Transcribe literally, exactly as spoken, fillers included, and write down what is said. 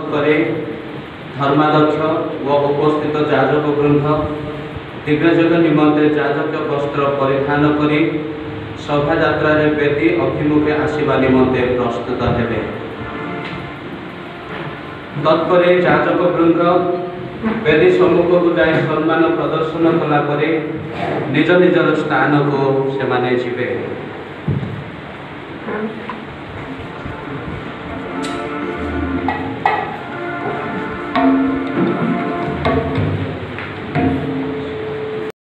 ପରେ ଧର୍ମାଧ୍ୟକ୍ଷ ଓ ଉପସ୍ଥିତ ଯାଜକ ବୃନ୍ଦ ଦିଗ୍ବିଜୟ ନିମନ୍ତେ ଯାଜକ ବସ୍ତ୍ର ପରିଧାନ କରି ଶୋଭାଯାତ୍ରାରେ ବେଦୀ ଅଭିମୁଖେ ଆସିବା ନିମନ୍ତେ ପ୍ରସ୍ତୁତ ହେବେ। ତତ୍ପରେ ଯାଜକ ବୃନ୍ଦ ବେଦୀ ସମ୍ମୁଖକୁ ଯାଇ ସମ୍ମାନ ପ୍ରଦର୍ଶନ କଲା ପରେ ନିଜ ନିଜର ସ୍ଥାନକୁ ସେମାନେ ଯିବେ।